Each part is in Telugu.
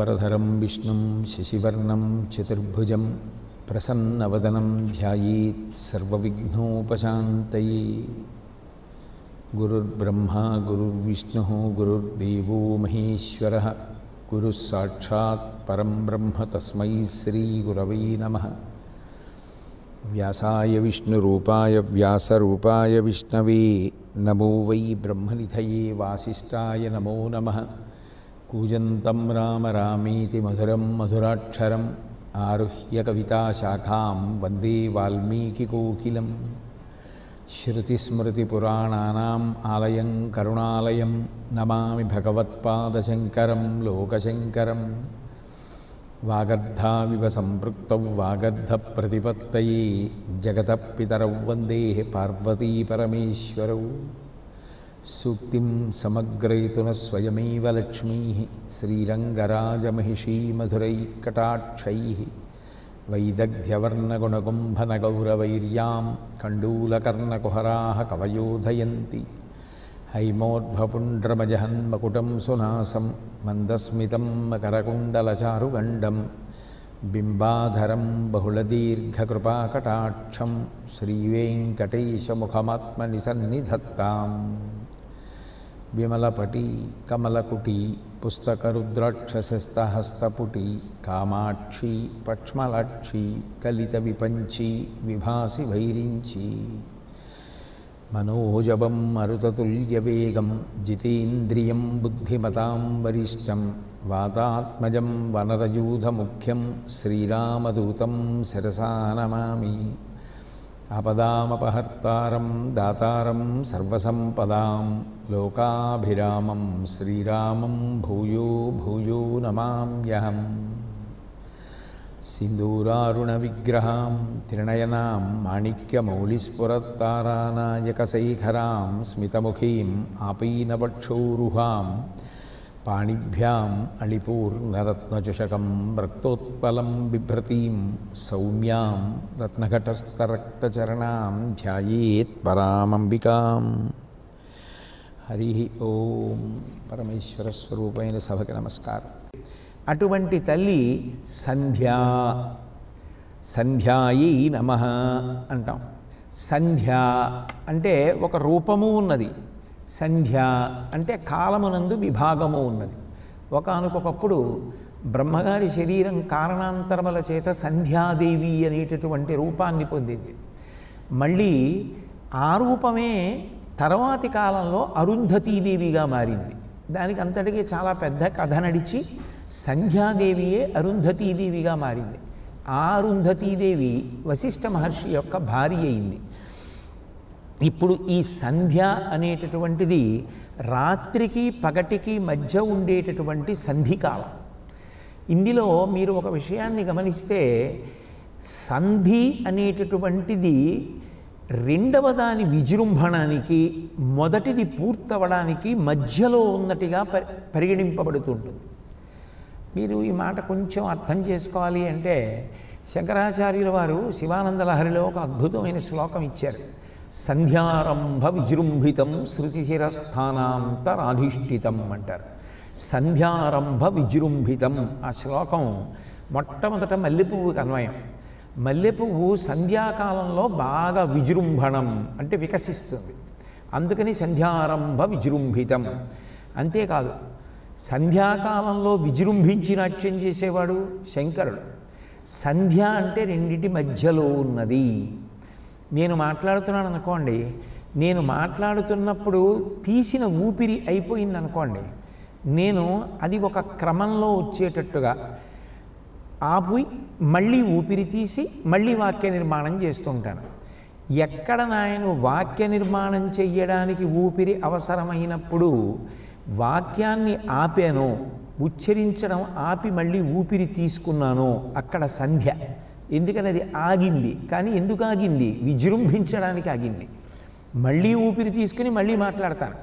शुक्लाम्बरधरं विष्णुं शशिवर्णं चतुर्भुजं प्रसन्नवदनं ध्यायेत् सर्वविघ्नोपशान्तये। गुरुर्ब्रह्मा गुरुर्विष्णुः गुरुर्देवो महेश्वरः गुरुः साक्षात् परं ब्रह्म तस्मै श्रीगुरवे नमः। व्यासाय विष्णुरूपाय व्यासरूपाय विष्णवे नमो वै ब्रह्मनिधये वासिष्ठाय नमो नमः। कूजन्तं राम रामेति मधुरं मधुराक्षरम् आरुह्य कविताशाखां वन्दे वाल्मीकिकोकिलं। श्रुतिस्मृतिपुराणानाम् आलयं करुणालयं नमामि भगवत्पादशङ्करं लोकशङ्करम्। वागर्धाविव सम्पृक्तौ वागर्धप्रतिपत्तये जगतः पितरौ वन्दे पार्वतीपरमेश्वरौ। सूक्तिं समग्रयितुनः स्वयमेव लक्ष्मीः श्रीरङ्गराजमहिषीमधुरैकटाक्षैः वैदग्ध्यवर्णगुणकुम्भनगौरवैर्यां कण्डूलकर्णकुहराः कवयोधयन्ति। हैमोद्भपुण्ड्रमजहन्मकुटं सुनासं मन्दस्मितं मकरकुण्डलचारुगण्डं बिम्बाधरं बहुलदीर्घकृपाकटाक्षं श्रीवेङ्कटेशमुखमात्मनिसन्निधत्ताम्। विमलपटी कमलकुटी पुस्तकरुद्राक्षसस्तहस्तपुटी कामाक्षी पक्ष्मलाक्षी कलितविपञ्ची विभासि वैरिञ्ची। मनोजवं मरुततुल्यवेगं जितेन्द्रियं बुद्धिमतां वरिष्ठं वातात्मजं वनरयूथमुख्यं श्रीरामदूतं शिरसा नमामि। आपदामपहर्तारं दातारं सर्वसम्पदां लोकाभिरामं श्रीरामं भूयो भूयो नमाम्यहम्। सिन्दूरारुणविग्रहां त्रिनयनां माणिक्यमौलिस्फुरत्तारानायकशेखरां स्मितमुखीम् आपीनवक्षोरुहां पाणिभ्याम् अळिपूर्णरत्नचषकं रक्तोत्पलं बिभ्रतीं सौम्यां रत्नघटस्थरक्तचरणां ध्यायेत् परामंबिकाम्। हरि ओं। परमेश्वरस्वरूपैన సభకి నమస్కారం। అటువంటి తల్లి సంధ్యా సంధ్యాయై నమః అంటాం। సంధ్య అంటే ఒక రూపము ఉన్నది, సంధ్య అంటే కాలమునందు విభాగము ఉన్నది। ఒకానొకప్పుడు బ్రహ్మగారి శరీరం కారణాంతరముల చేత సంధ్యాదేవి అనేటటువంటి రూపాన్ని పొందింది। మళ్ళీ ఆ రూపమే తర్వాతి కాలంలో అరుంధతీదేవిగా మారింది। దానికి అంతటికీ చాలా పెద్ద కథ నడిచి సంధ్యాదేవియే అరుంధతీదేవిగా మారింది। ఆ అరుంధతీదేవి వశిష్ఠ మహర్షి యొక్క భార్య అయింది। ఇప్పుడు ఈ సంధ్య అనేటటువంటిది రాత్రికి పగటికి మధ్య ఉండేటటువంటి సంధికాలం। ఇందులో మీరు ఒక విషయాన్ని గమనిస్తే సంధి అనేటటువంటిది రెండవ దాని విజృంభణానికి మొదటిది పూర్తవడానికి మధ్యలో ఉన్నట్టుగా పరిగణింపబడుతుంటుంది। మీరు ఈ మాట కొంచెం అర్థం చేసుకోవాలి అంటే శంకరాచార్యుల వారు శివానంద లహరిలో ఒక అద్భుతమైన శ్లోకం ఇచ్చారు। సంధ్యారంభ విజృంభితం శృతిశిరస్థానాంతరాధిష్ఠితం అంటారు। సంధ్యారంభ విజృంభితం ఆ శ్లోకం మొట్టమొదట మల్లెపువ్వుకి అన్వయం। మల్లెపువ్వు సంధ్యాకాలంలో బాగా విజృంభణం అంటే వికసిస్తుంది, అందుకని సంధ్యారంభ విజృంభితం। అంతేకాదు సంధ్యాకాలంలో విజృంభించి నాట్యం చేసేవాడు శంకరుడు। సంధ్య అంటే రెండింటి మధ్యలో ఉన్నది। నేను మాట్లాడుతున్నాను అనుకోండి, నేను మాట్లాడుతున్నప్పుడు తీసిన ఊపిరి అయిపోయింది అనుకోండి, నేను అది ఒక క్రమంలో వచ్చేటట్టుగా ఆపి మళ్ళీ ఊపిరి తీసి మళ్ళీ వాక్య నిర్మాణం చేస్తుంటాను। ఎక్కడ నేను వాక్య నిర్మాణం చెయ్యడానికి ఊపిరి అవసరమైనప్పుడు వాక్యాన్ని ఆపానో, ఉచ్చరించడం ఆపి మళ్ళీ ఊపిరి తీసుకున్నానో అక్కడ సంధ్య। ఎందుకని అది ఆగింది, కానీ ఎందుకు ఆగింది? విజృంభించడానికి ఆగింది। మళ్ళీ ఊపిరి తీసుకుని మళ్ళీ మాట్లాడతాను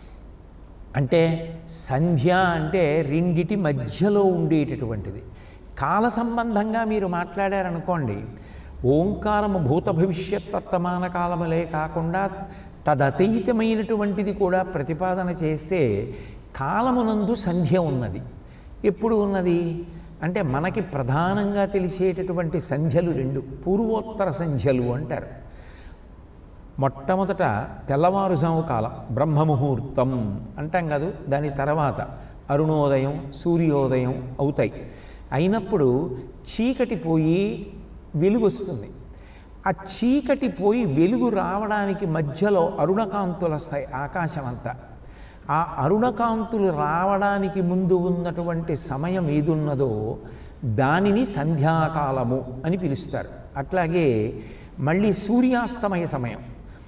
అంటే సంధ్య అంటే రెండిటి మధ్యలో ఉండేటటువంటిది। కాల సంబంధంగా మీరు మాట్లాడారనుకోండి, ఓంకారము భూత భవిష్యత్ వర్తమాన కాలములే కాకుండా తదతీతమైనటువంటిది కూడా ప్రతిపాదన చేస్తే కాలమునందు సంధ్య ఉన్నది। ఎప్పుడు ఉన్నది అంటే మనకి ప్రధానంగా తెలిసేటటువంటి సంధ్యలు రెండు పూర్వోత్తర సంధ్యలు అంటారు. మొట్టమొదట తెల్లవారుజాము కాలం బ్రహ్మముహూర్తం అంటాం కాదు, దాని తర్వాత అరుణోదయం సూర్యోదయం అవుతాయి. అయినప్పుడు చీకటి పోయి వెలుగు వస్తుంది. ఆ చీకటి పోయి వెలుగు రావడానికి మధ్యలో అరుణకాంతులు వస్తాయి ఆకాశం అంతా. ఆ అరుణకాంతులు రావడానికి ముందు ఉన్నటువంటి సమయం ఏదున్నదో దానిని సంధ్యాకాలము అని పిలుస్తారు. అట్లాగే మళ్ళీ సూర్యాస్తమయ సమయం,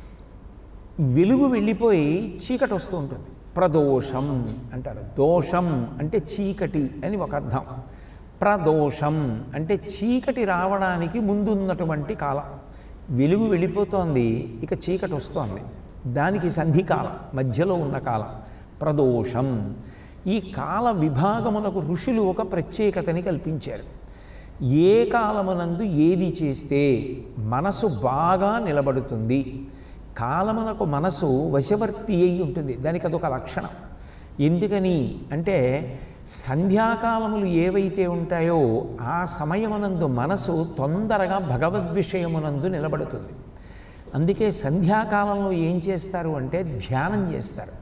వెలుగు వెళ్ళిపోయి చీకటి వస్తూ ఉంటుంది, ప్రదోషం అంటారు. దోషం అంటే చీకటి అని ఒక అర్థం. ప్రదోషం అంటే చీకటి రావడానికి ముందున్నటువంటి కాలం. వెలుగు వెళ్ళిపోతోంది, ఇక చీకటి వస్తోంది, దానికి సంధికాలం, మధ్యలో ఉన్న కాలం ప్రదోషం. ఈ కాల విభాగమునకు ఋషులు ఒక ప్రత్యేకతని కల్పించారు. ఏ కాలమునందు ఏది చేస్తే మనసు బాగా నిలబడుతుంది, కాలమునకు మనసు వశవర్తి అయి ఉంటుంది, దానికి అదొక లక్షణం. ఎందుకని అంటే సంధ్యాకాలములు ఏవైతే ఉంటాయో ఆ సమయమునందు మనసు తొందరగా భగవద్విషయమునందు నిలబడుతుంది. అందుకే సంధ్యాకాలంలో ఏం చేస్తారు అంటే ధ్యానం చేస్తారు.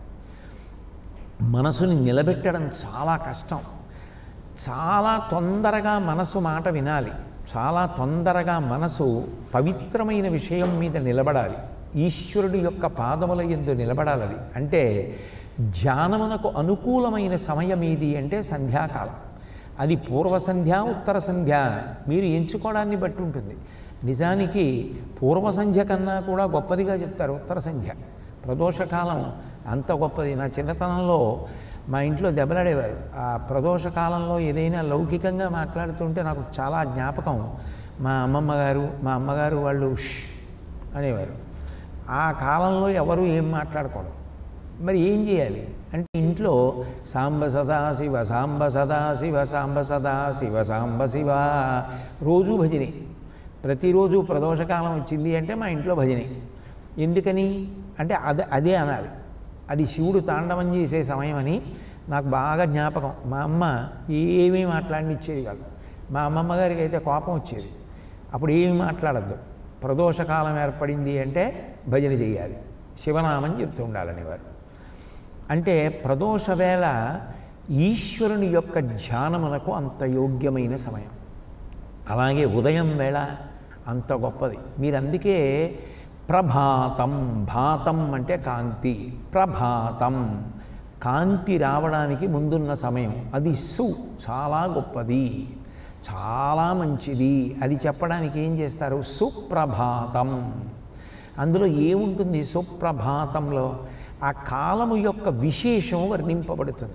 మనసుని నిలబెట్టడం చాలా కష్టం. చాలా తొందరగా మనసు మాట వినాలి, చాలా తొందరగా మనసు పవిత్రమైన విషయం మీద నిలబడాలి, ఈశ్వరుడి యొక్క పాదముల యందు నిలబడాలి. అంటే ధ్యానమునకు అనుకూలమైన సమయం ఏది అంటే సంధ్యాకాలం. అది పూర్వ సంధ్య ఉత్తర సంధ్య మీరు ఎంచుకోవడాన్ని బట్టి ఉంటుంది. నిజానికి పూర్వ సంధ్య కన్నా కూడా గొప్పదిగా చెప్తారు ఉత్తర సంధ్య. ప్రదోషకాలం అంత గొప్పది. నా చిన్నతనంలో మా ఇంట్లో దెబ్బలాడేవారు. ఆ ప్రదోషకాలంలో ఏదైనా లౌకికంగా మాట్లాడుతుంటే నాకు చాలా జ్ఞాపకం. మా అమ్మగారు వాళ్ళు ష్ అనేవారు. ఆ కాలంలో ఎవరు ఏం మాట్లాడకూడదు. మరి ఏం చేయాలి అంటే ఇంట్లో సాంబ సదాశివ సాంబ సదాశివ సాంబ సదాశివ సాంబ శివ రోజు భజనే. ప్రతిరోజు ప్రదోషకాలం వచ్చింది అంటే మా ఇంట్లో భజనే. ఎందుకని అంటే అదే అనాలి, అది శివుడు తాండవం చేసే సమయం అని నాకు బాగా జ్ఞాపకం. మా అమ్మ ఏమీ మాట్లాడనిచ్చేది కాదు. మా అమ్మమ్మ గారికి అయితే కోపం వచ్చేది. అప్పుడు ఏమీ మాట్లాడద్దు, ప్రదోషకాలం ఏర్పడింది అంటే భజన చేయాలి, శివనామని చెప్తూ ఉండాలనేవారు. అంటే ప్రదోష వేళ ఈశ్వరుని యొక్క ధ్యానమునకు అంత యోగ్యమైన సమయం. అలాగే ఉదయం వేళ అంత గొప్పది. మీరు అందుకే ప్రభాతం, భాతం అంటే కాంతి, ప్రభాతం కాంతి రావడానికి ముందున్న సమయం, అది చాలా గొప్పది, చాలా మంచిది. అది చెప్పడానికి ఏం చేస్తారు సుప్రభాతం. అందులో ఏముంటుంది సుప్రభాతంలో? ఆ కాలము యొక్క విశేషం వర్ణింపబడుతుంది.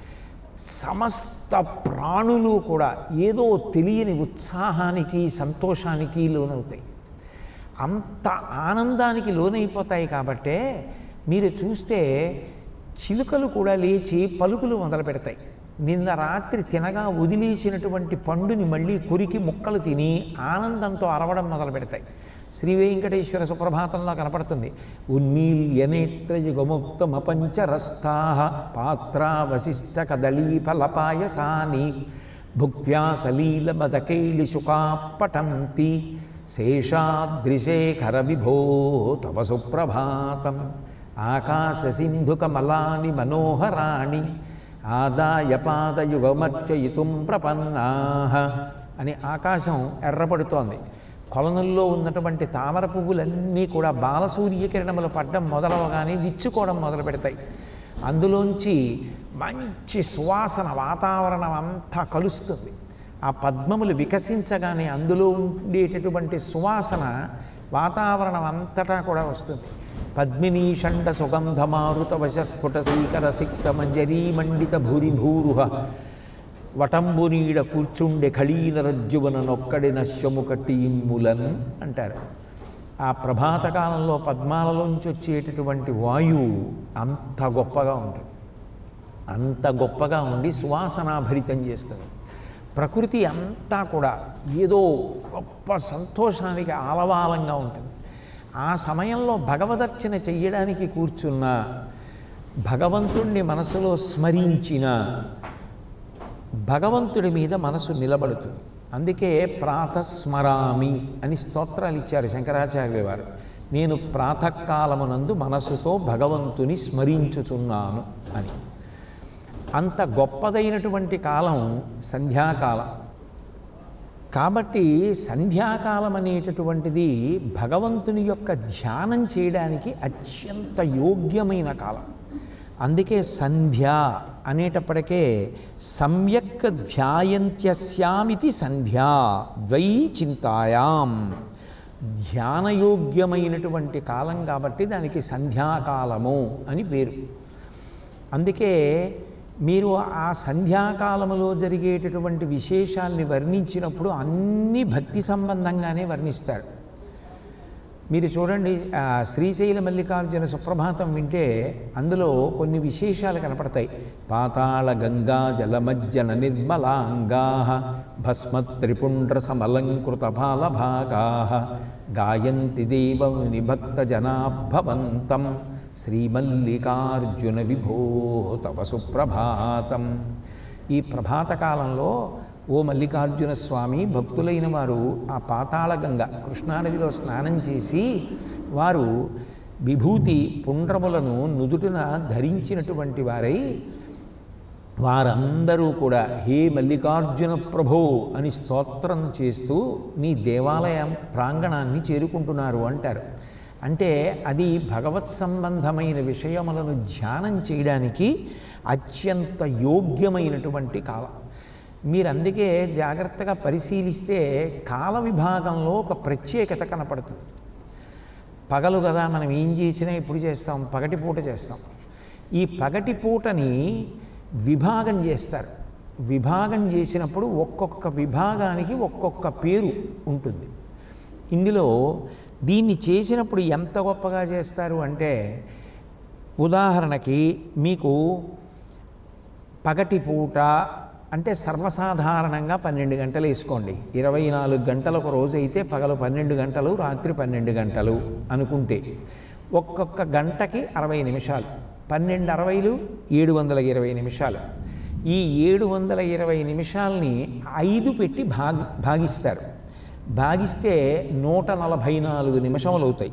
సమస్త ప్రాణులు కూడా ఏదో తెలియని ఉత్సాహానికి సంతోషానికి లోనవుతాయి, అంత ఆనందానికి లోనైపోతాయి. కాబట్టే మీరు చూస్తే చిలుకలు కూడా లేచి పలుకులు మొదలు పెడతాయి. నిన్న రాత్రి తినగా వదిలేసినటువంటి పండుని మళ్ళీ కొరికి ముక్కలు తిని ఆనందంతో అరవడం మొదలు పెడతాయి. శ్రీ వెంకటేశ్వర సుప్రభాతంలో కనపడుతుంది. ఉన్మీల్యనేత్రయుగముక్తమపంచరస్థా పాత్రా వశిష్ట కదళీఫలపాయసాని భుక్త్యా సలీలమదకైలి శుకాపటంతి శేషాద్రిశేఖర విభో తవ సుప్రభాతం ఆకాశసింధుకమలాని మనోహరాణి ఆదాయ పాదయుగమర్చయితుం ప్రపన్నాః అని ఆకాశం ఎర్రపడుతోంది. కొలనుల్లో ఉన్నటువంటి తామర పువ్వులన్నీ కూడా బాలసూర్యకిరణములు పడ్డం మొదలవగానే విచ్చుకోవడం మొదలు పెడతాయి. అందులోంచి మంచి సువాసన వాతావరణం అంతా కలుస్తుంది. ఆ పద్మములు వికసించగానే అందులో ఉండేటటువంటి సువాసన వాతావరణం అంతటా కూడా వస్తుంది. పద్మినీ షండ సుగంధమారుత వశస్ఫుట శ్రీకర సిక్త మంజరీ మండిత భూరిభూరుహ వటంబునీడ కూర్చుండె ఖళీన రజ్జువన నొక్కడిన శముకటీములన్ అంటారు. ఆ ప్రభాత కాలంలో పద్మాలలోంచి వచ్చేటటువంటి వాయువు అంత గొప్పగా ఉంటుంది, అంత గొప్పగా ఉండి సువాసనాభరితం చేస్తుంది. ప్రకృతి అంతా కూడా ఏదో గొప్ప సంతోషానికి ఆలవాలంగా ఉంటుంది. ఆ సమయంలో భగవదర్చన చెయ్యడానికి కూర్చున్న, భగవంతుణ్ణి మనసులో స్మరించిన, భగవంతుడి మీద మనసు నిలబడుతుంది. అందుకే ప్రాతస్మరామి అని స్తోత్రాలు ఇచ్చారు శంకరాచార్యుల వారు. నేను ప్రాతకాలమునందు మనసుతో భగవంతుని స్మరించుచున్నాను అని. అంత గొప్పదైనటువంటి కాలం సంధ్యాకాలం. కాబట్టి సంధ్యాకాలం అనేటటువంటిది భగవంతుని యొక్క ధ్యానం చేయడానికి అత్యంత యోగ్యమైన కాలం. అందుకే సంధ్య అనేటప్పటికే సమ్యక్ ధ్యాయంత్యస్యామితి సంధ్యా ద్వై చింతాయాం, ధ్యానయోగ్యమైనటువంటి కాలం కాబట్టి దానికి సంధ్యాకాలము అని పేరు. అందుకే మీరు ఆ సంధ్యాకాలములో జరిగేటటువంటి విశేషాల్ని వర్ణించినప్పుడు అన్ని భక్తి సంబంధంగానే వర్ణిస్తారు. మీరు చూడండి, శ్రీశైల మల్లికార్జున సుప్రభాతం వింటే అందులో కొన్ని విశేషాలు కనపడతాయి. పాతాళ గంగా జలమజ్జన నిర్మలాంగా భస్మత్రిపుండ్ర సమలంకృత బాలభాగా గాయంతి దేవముని భక్త జనాభవంతం శ్రీమల్లికార్జున విభో తవ సుప్రభాతం. ఈ ప్రభాతకాలంలో ఓ మల్లికార్జున స్వామి, భక్తులైన వారు ఆ పాతాళగంగ కృష్ణానదిలో స్నానం చేసి వారు విభూతి పుండ్రములను నుదుటిన ధరించినటువంటి వారై వారందరూ కూడా హే మల్లికార్జున ప్రభో అని స్తోత్రం చేస్తూ నీ దేవాలయం ప్రాంగణాన్ని చేరుకుంటున్నారు అంటారు. అంటే అది భగవత్ సంబంధమైన విషయములను ధ్యానం చేయడానికి అత్యంత యోగ్యమైనటువంటి కాలం. మీరు అందుకే జాగ్రత్తగా పరిశీలిస్తే కాల విభాగంలో ఒక ప్రత్యేకత కనపడుతుంది. పగలు కదా, మనం ఏం చేసినా ఇప్పుడు చేస్తాం, పగటిపూట చేస్తాం. ఈ పగటిపూటని విభాగం చేస్తారు. విభాగం చేసినప్పుడు ఒక్కొక్క విభాగానికి ఒక్కొక్క పేరు ఉంటుంది. ఇందులో దీన్ని చేసినప్పుడు ఎంత గొప్పగా చేస్తారు అంటే, ఉదాహరణకి మీకు పగటిపూట అంటే సర్వసాధారణంగా 12 గంటలు వేసుకోండి. 24 గంటలు ఒక రోజు అయితే పగలు 12 గంటలు, రాత్రి 12 గంటలు అనుకుంటే ఒక్కొక్క గంటకి 60 నిమిషాలు. 12 60లు 720 నిమిషాలు. ఈ 720 నిమిషాలని 5 పెట్టి భాగిస్తారు. భాగిస్తే 144 నిమిషములు అవుతాయి.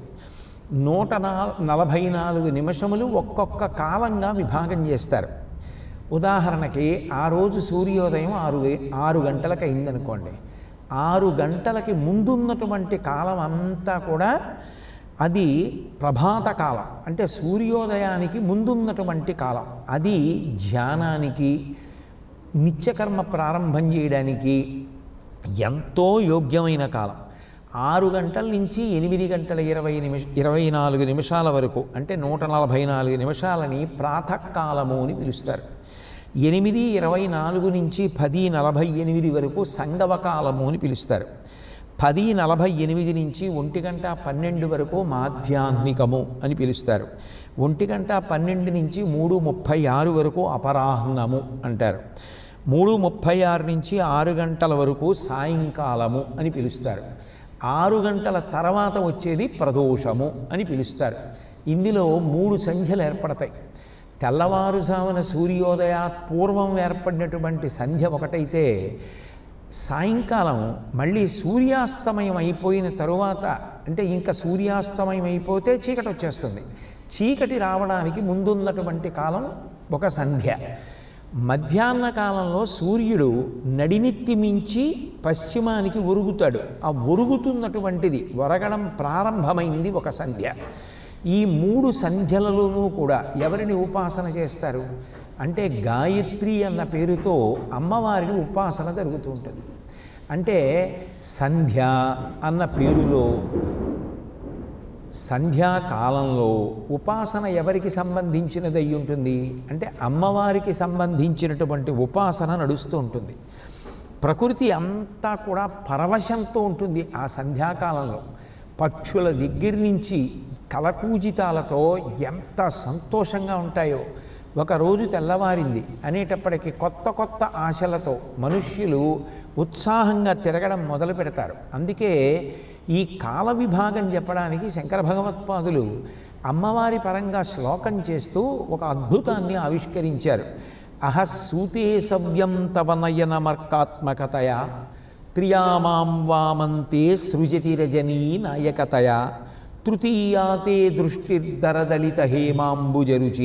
144 నిమిషములు ఒక్కొక్క కాలంగా విభాగం చేస్తారు. ఉదాహరణకి ఆ రోజు సూర్యోదయం 6 గంటలకు అయిందనుకోండి. 6 గంటలకి ముందున్నటువంటి కాలం అంతా కూడా అది ప్రభాత కాలం, అంటే సూర్యోదయానికి ముందున్నటువంటి కాలం. అది ధ్యానానికి, నిత్యకర్మ ప్రారంభం చేయడానికి ఎంతో యోగ్యమైన కాలం. 6 గంటల నుంచి 8 గంటల 24 నిమిషాల వరకు అంటే 144 నిమిషాలని ప్రాతకాలము అని పిలుస్తారు. 8:24 నుంచి 10:48 వరకు సంగవకాలము అని పిలుస్తారు. 10:48 నుంచి 1:12 వరకు మాధ్యాహ్నికము అని పిలుస్తారు. 1:12 నుంచి 3:36 వరకు అపరాహ్నము అంటారు. 3:36 నుంచి 6 గంటల వరకు సాయంకాలము అని పిలుస్తారు. 6 గంటల తర్వాత వచ్చేది ప్రదోషము అని పిలుస్తారు. ఇందులో 3 సంధ్యలు ఏర్పడతాయి. తెల్లవారుజామున సూర్యోదయాత్ పూర్వం ఏర్పడినటువంటి సంధ్య ఒకటైతే, సాయంకాలం మళ్ళీ సూర్యాస్తమయం అయిపోయిన తరువాత, అంటే ఇంకా సూర్యాస్తమయం అయిపోతే చీకటి వచ్చేస్తుంది. చీకటి రావడానికి ముందున్నటువంటి కాలం ఒక సంధ్య. మధ్యాహ్న కాలంలో సూర్యుడు నడినెత్తి మించి పశ్చిమానికి ఒరుగుతాడు. ఆ ఒరుగుతున్నటువంటిది, ఒరగడం ప్రారంభమైంది ఒక సంధ్య. ఈ 3 సంధ్యలలోనూ కూడా ఎవరిని ఉపాసన చేస్తారు అంటే గాయత్రి అన్న పేరుతో అమ్మవారిని ఉపాసన జరుగుతూ ఉంటుంది. అంటే సంధ్య అన్న పేరులో సంధ్యాకాలంలో ఉపాసన ఎవరికి సంబంధించినది అయి ఉంటుంది అంటే అమ్మవారికి సంబంధించినటువంటి ఉపాసన నడుస్తూ ఉంటుంది. ప్రకృతి అంతా కూడా పరవశంతో ఉంటుంది ఆ సంధ్యాకాలంలో. పక్షుల దగ్గర నుంచి కలకూజితాలతో ఎంత సంతోషంగా ఉంటాయో. ఒకరోజు తెల్లవారింది అనేటప్పటికీ కొత్త కొత్త ఆశలతో మనుష్యులు ఉత్సాహంగా తిరగడం మొదలు పెడతారు. అందుకే ఈ కాల విభాగం చెప్పడానికి శంకర భగవత్పాదులు అమ్మవారి పరంగా శ్లోకం చేస్తూ ఒక అద్భుతాన్ని ఆవిష్కరించారు. అహస్సూతే సవ్యం తవ నయనమర్కాత్మకతయా త్రియామాం వామంతే సృజతి రజనీ నాయకతయా తృతీయాతే దృష్టిర్దరదలిత హేమాంబుజరుచి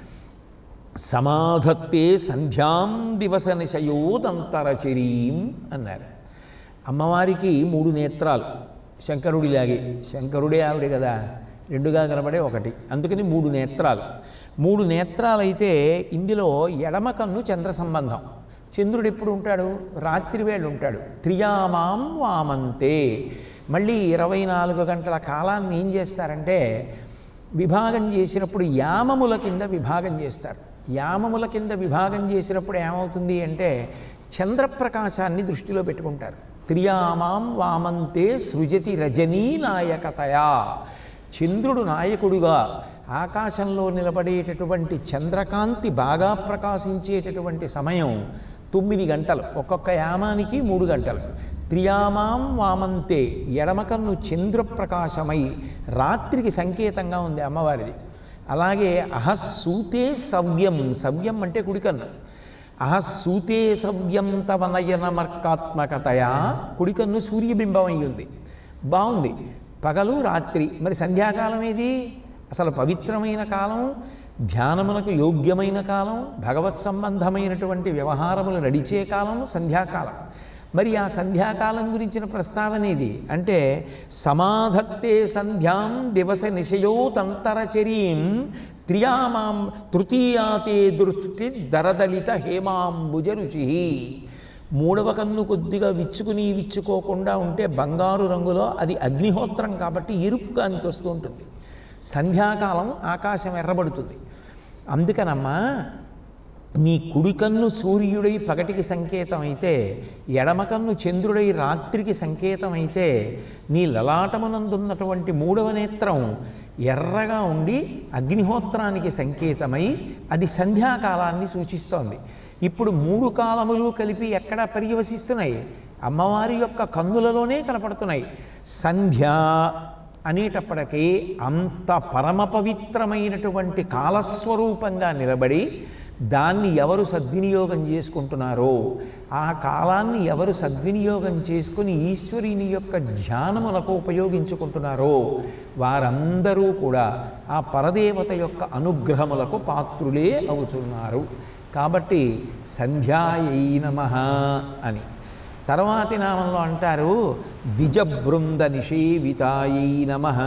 సమాధత్తే సంధ్యాం దివస నిశయోదంతరచరీం అన్నారు. అమ్మవారికి 3 నేత్రాలు, శంకరుడిలాగే. శంకరుడే ఆవిడ కదా, 2గా కనబడే ఒకటి, అందుకని 3 నేత్రాలు. 3 నేత్రాలు అయితే ఇందులో ఎడమ కన్ను చంద్ర సంబంధం. చంద్రుడు ఎప్పుడు ఉంటాడు? రాత్రి వేళ ఉంటాడు. త్రియామాం వామంతే. మళ్ళీ 24 గంటల కాలాన్ని ఏం చేస్తారంటే విభాగం చేసినప్పుడు యామముల కింద విభాగం చేస్తారు. యామముల కింద విభాగం చేసినప్పుడు ఏమవుతుంది అంటే చంద్రప్రకాశాన్ని దృష్టిలో పెట్టుకుంటారు. త్రియామాం వామంతే సృజతి రజనీ నాయకతయా. చంద్రుడు నాయకుడుగా ఆకాశంలో నిలబడేటటువంటి చంద్రకాంతి బాగా ప్రకాశించేటటువంటి సమయం 9 గంటలు. ఒక్కొక్క యామానికి 3 గంటలు. త్రియామాం వామంతే, ఎడమకన్ను చంద్రప్రకాశమై రాత్రికి సంకేతంగా ఉంది అమ్మవారిది. అలాగే అహస్సూతే సవ్యం, సవ్యం అంటే కుడికన్ను. అహస్సూతే సవ్యం తవ నయనమర్కాత్మకతయా, కుడికన్ను సూర్యబింబం అయ్యింది. బాగుంది. పగలు రాత్రి. మరి సంధ్యాకాలం ఏది? అసలు పవిత్రమైన కాలం, ధ్యానమునకు యోగ్యమైన కాలం, భగవత్ సంబంధమైనటువంటి వ్యవహారములు నడిచే కాలం సంధ్యాకాలం. మరి ఆ సంధ్యాకాలం గురించిన ప్రస్తావన ఇది అంటే సమాధత్తే సంధ్యాం దివస నిశయోతంతరచరీం త్రియామాం తృతీయాతే దృష్టి దరదలిత హేమాంబుజరుచి. 3వ కన్ను కొద్దిగా విచ్చుకోకుండా ఉంటే బంగారు రంగులో, అది అగ్నిహోత్రం కాబట్టి ఎరుపు కాంతి వస్తూ ఉంటుంది. సంధ్యాకాలం ఆకాశం ఎర్రబడుతుంది. అందుకనమ్మా నీ కుడికన్ను సూర్యుడై పగటికి సంకేతం అయితే, ఎడమకన్ను చంద్రుడై రాత్రికి సంకేతం అయితే, నీ లలాటమునందున్నటువంటి 3వ నేత్రం ఎర్రగా ఉండి అగ్నిహోత్రానికి సంకేతమై అది సంధ్యాకాలాన్ని సూచిస్తోంది. ఇప్పుడు 3 కాలములు కలిపి ఎక్కడ పర్యవసిస్తున్నాయి? అమ్మవారి యొక్క కన్నులలోనే కనపడుతున్నాయి. సంధ్య అనేటప్పటికీ అంత పరమ పవిత్రమైనటువంటి కాలస్వరూపంగా నిలబడి దాన్ని ఎవరు సద్వినియోగం చేసుకుంటున్నారో, ఆ కాలాన్ని ఎవరు సద్వినియోగం చేసుకుని ఈశ్వరుని యొక్క ధ్యానములకు ఉపయోగించుకుంటున్నారో వారందరూ కూడా ఆ పరదేవత యొక్క అనుగ్రహములకు పాత్రులే అవుతున్నారు. కాబట్టి సంధ్యాయై నమః అని. తర్వాతి నామంలో అంటారు ద్విజబృంద నిషేవితాయై నమః.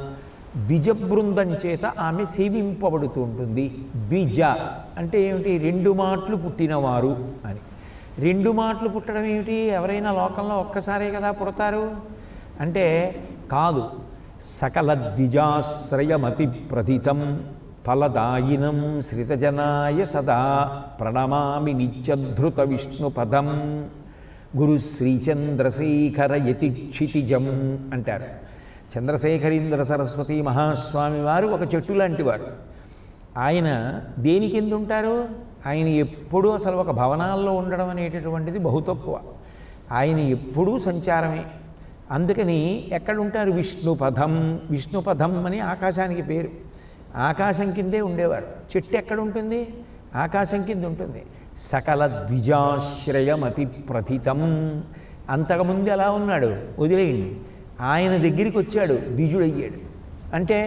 ద్విజబృందం చేత ఆమె సేవింపబడుతూ ఉంటుంది. ద్విజ అంటే ఏమిటి? 2 మాట్లు పుట్టినవారు అని. 2 మాట్లు పుట్టడం ఏమిటి? ఎవరైనా లోకంలో ఒక్కసారే కదా పుడతారు అంటే కాదు. సకల ద్విజాశ్రయమతి ప్రథితం ఫలదాయినం శ్రితజనాయ సదా ప్రణమామి నిత్యధృత విష్ణుపదం గురు శ్రీచంద్రశేఖర యతిక్షితిజం అంటారు. చంద్రశేఖరీంద్ర సరస్వతి మహాస్వామి వారు ఒక చెట్టు లాంటి వారు. ఆయన దేని కింద ఉంటారు? ఆయన ఎప్పుడూ అసలు ఒక భవనాల్లో ఉండడం అనేటటువంటిది బహు తక్కువ. ఆయన ఎప్పుడూ సంచారమే. అందుకని ఎక్కడుంటారు? విష్ణుపదం. విష్ణుపదం అని ఆకాశానికి పేరు. ఆకాశం కిందే ఉండేవారు. చెట్టు ఎక్కడుంటుంది? ఆకాశం కింద ఉంటుంది. సకల ద్విజాశ్రయమతి ప్రథితం. అంతకుముందు ఎలా ఉన్నాడు వదిలేయండి. ఆయన దగ్గరికి వచ్చాడు, ద్విజుడయ్యాడు. అంటే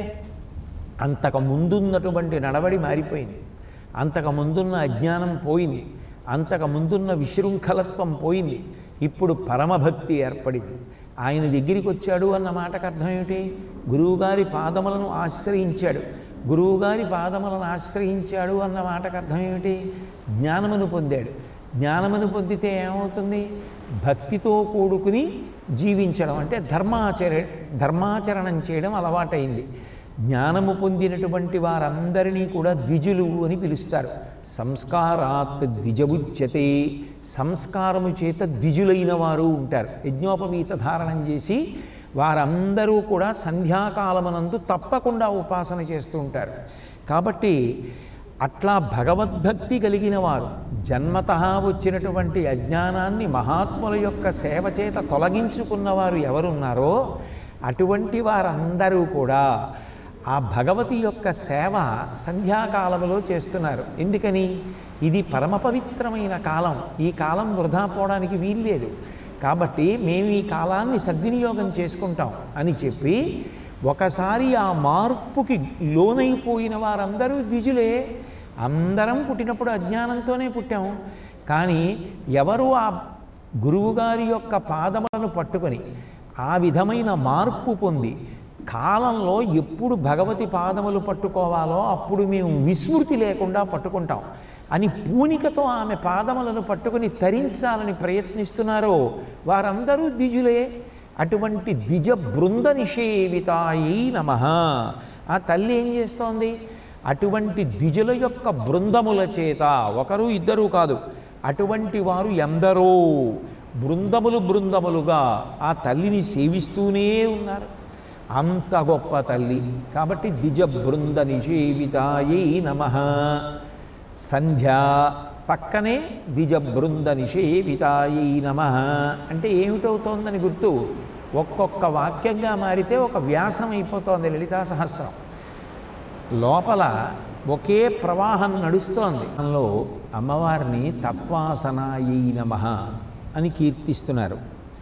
అంతకుముందున్నటువంటి నడవడి మారిపోయింది. అంతకుముందున్న అజ్ఞానం పోయింది. అంతకుముందున్న విశృంఖలత్వం పోయింది. ఇప్పుడు పరమభక్తి ఏర్పడింది. ఆయన దగ్గరికి వచ్చాడు అన్న మాటకు అర్థం ఏమిటి? గురువుగారి పాదములను ఆశ్రయించాడు. గురువుగారి పాదములను ఆశ్రయించాడు అన్న మాటకు అర్థం ఏమిటి? జ్ఞానమును పొందాడు. జ్ఞానమును పొందితే ఏమవుతుంది? భక్తితో కూడుకుని జీవించడం అంటే ధర్మాచరణం చేయడం అలవాటైంది. జ్ఞానము పొందినటువంటి వారందరినీ కూడా ద్విజులు అని పిలుస్తారు. సంస్కారాత్ ద్విజముచ్యతే. సంస్కారము చేత ద్విజులైన వారు ఉంటారు. యజ్ఞోపవీత ధారణం చేసి వారందరూ కూడా సంధ్యాకాలమునందు తప్పకుండా ఉపాసన చేస్తూ ఉంటారు. కాబట్టి అట్లా భగవద్భక్తి కలిగిన వారు, జన్మతః వచ్చినటువంటి అజ్ఞానాన్ని మహాత్ముల యొక్క సేవ చేత తొలగించుకున్నవారు ఎవరున్నారో అటువంటి వారందరూ కూడా ఆ భగవతి యొక్క సేవ సంధ్యాకాలంలో చేస్తున్నారు. ఎందుకని? ఇది పరమ పవిత్రమైన కాలం, ఈ కాలం వృధా పోవడానికి వీల్లేదు, కాబట్టి మేము ఈ కాలాన్ని సద్వినియోగం చేసుకుంటాం అని చెప్పి ఒకసారి ఆ మార్పుకి లోనైపోయిన వారందరూ ద్విజులే. అందరం పుట్టినప్పుడు అజ్ఞానంతోనే పుట్టాం, కానీ ఎవరు ఆ గురువుగారి యొక్క పాదములను పట్టుకొని ఆ విధమైన మార్పు పొంది కాలంలో ఎప్పుడు భగవతి పాదములు పట్టుకోవాలో అప్పుడు మేము విస్మృతి లేకుండా పట్టుకుంటాం అని పూనికతో ఆమె పాదములను పట్టుకుని తరించాలని ప్రయత్నిస్తున్నారో వారందరూ ద్విజులే. అటువంటి ద్విజ బృంద నిషేవితాయై నమః. ఆ తల్లి ఏం చేస్తోంది? అటువంటి ద్విజుల యొక్క బృందముల చేత, ఒకరు ఇద్దరు కాదు, అటువంటి వారు ఎందరో బృందములు బృందములుగా ఆ తల్లిని సేవిస్తూనే ఉన్నారు. అంత గొప్ప తల్లి కాబట్టి ద్విజ బృంద నిషేవితాయై నమః. సంధ్య పక్కనే ద్విజ బృంద నిషేవితాయై నమః అంటే ఏమిటవుతోందని గుర్తు. ఒక్కొక్క వాక్యంగా మారితే ఒక వ్యాసం అయిపోతోంది లలితా సహస్రం. లోపల ఒకే ప్రవాహం నడుస్తోంది. అందులో అమ్మవారిని తత్వాసనాయై నమః అని కీర్తిస్తున్నారు.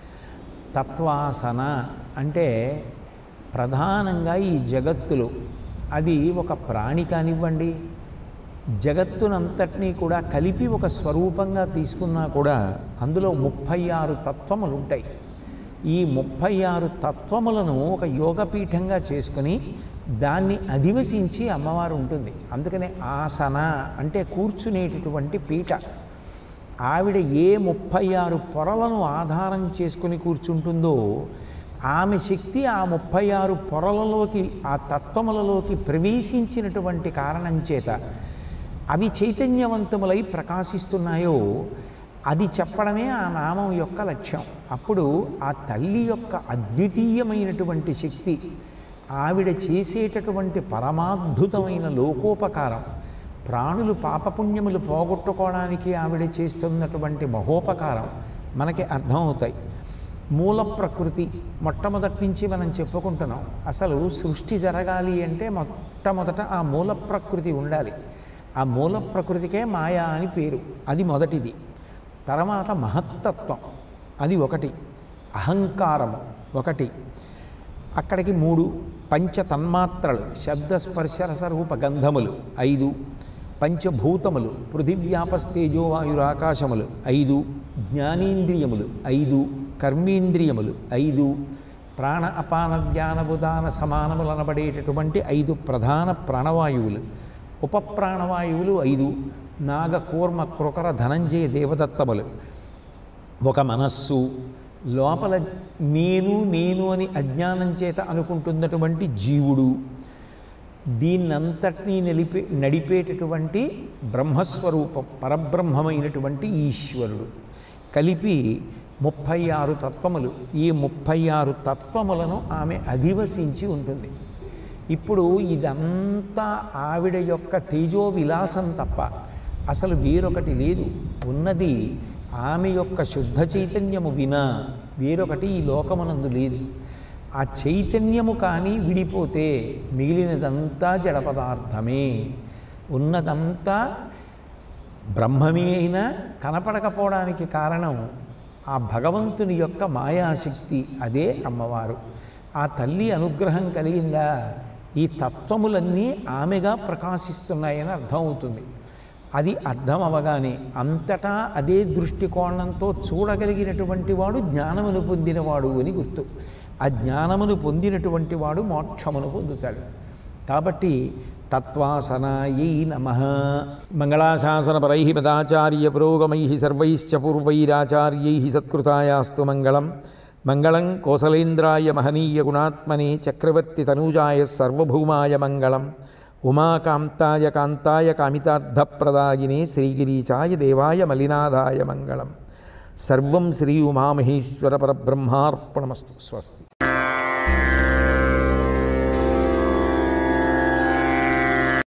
తత్వాసన అంటే ప్రధానంగా ఈ జగత్తులో అది ఒక ప్రాణి కానివ్వండి, జగత్తునంతటినీ కూడా కలిపి ఒక స్వరూపంగా తీసుకున్నా కూడా అందులో 36 తత్వములు ఉంటాయి. ఈ 36 తత్వములను ఒక యోగపీఠంగా చేసుకుని దాన్ని అధివసించి అమ్మవారు ఉంటుంది. అందుకనే ఆసన అంటే కూర్చునేటటువంటి పీఠ. ఆవిడ ఏ 36 పొరలను ఆధారం చేసుకుని కూర్చుంటుందో ఆమె శక్తి ఆ 36 పొరలలోకి, ఆ తత్వములలోకి ప్రవేశించినటువంటి కారణం చేత అవి చైతన్యవంతములై ప్రకాశిస్తున్నాయో అది చెప్పడమే ఆ నామం యొక్క లక్ష్యం. అప్పుడు ఆ తల్లి యొక్క అద్వితీయమైనటువంటి శక్తి, ఆవిడ చేసేటటువంటి పరమాద్భుతమైన లోకోపకారం, ప్రాణులు పాపపుణ్యములు పోగొట్టుకోవడానికి ఆవిడ చేస్తున్నటువంటి మహోపకారం మనకి అర్థమవుతాయి. మూల ప్రకృతి మొట్టమొదటి నుంచి మనం చెప్పుకుంటున్నాం. అసలు సృష్టి జరగాలి అంటే మొట్టమొదట ఆ మూల ప్రకృతి ఉండాలి. ఆ మూల ప్రకృతికే మాయా అని పేరు, అది మొదటిది. తర్వాత మహత్తత్వం అది ఒకటి, అహంకారము ఒకటి, అక్కడికి 3 పంచతన్మాత్రలు శబ్దస్పర్శరసరూప గంధములు 5, పంచభూతములు పృథివ్యాపస్తేజో వాయురాకాశములు 5, జ్ఞానేంద్రియములు 5, కర్మేంద్రియములు 5, ప్రాణ అపాన వ్యానబుదాన సమానములు అనబడేటటువంటి 5 ప్రధాన ప్రాణవాయువులు, ఉపప్రాణవాయువులు 5, నాగ కూర్మ కృకర ధనంజయ దేవదత్తములు, ఒక మనస్సు, లోపల నేను నేను అని అజ్ఞానం చేత అనుకుంటున్నటువంటి జీవుడు, దీన్నంతటినీ నడిపేటటువంటి బ్రహ్మస్వరూపం పరబ్రహ్మమైనటువంటి ఈశ్వరుడు కలిపి 36 తత్వములు. ఈ 36 తత్వములను ఆమె అధివసించి ఉంటుంది. ఇప్పుడు ఇదంతా ఆవిడ యొక్క తేజో విలాసం తప్ప అసలు వేరొకటి లేదు. ఉన్నది ఆమె యొక్క శుద్ధ చైతన్యము వినా వేరొకటి ఈ లోకమునందు లేదు. ఆ చైతన్యము కానీ విడిపోతే మిగిలినదంతా జడ పదార్థమే. ఉన్నదంతా బ్రహ్మమే అయినా కనపడకపోవడానికి కారణం ఆ భగవంతుని యొక్క మాయాశక్తి, అదే అమ్మవారు. ఆ తల్లి అనుగ్రహం కలిగిందా ఈ తత్వములన్నీ ఆమెగా ప్రకాశిస్తున్నాయని అర్థమవుతుంది. అది అర్థం అవగానే అంతటా అదే దృష్టికోణంతో చూడగలిగినటువంటి వాడు జ్ఞానమును పొందినవాడు అని గుర్తు. ఆ జ్ఞానమును పొందినటువంటి వాడు మోక్షమును పొందుతాడు. కాబట్టి తత్వాసనాయై నమః. మంగళాశాసనపరై పదాచార్య పురోగమై సర్వైశ్చ పూర్వైరాచార్యై సత్కృతాయాస్తు మంగళం. మంగళం కోసలేంద్రాయ మహనీయ గుణాత్మనే చక్రవర్తి తనూజాయ సర్వభౌమాయ మంగళం. ఉమాకాంతాయ కాంతాయ కామితార్థప్రదాయినే శ్రీగిరీచాయ దేవాయ మలినాదాయ మంగళం. సర్వం శ్రీ ఉమామహేశ్వర పరబ్రహ్మార్పణమస్తు. స్వస్తి.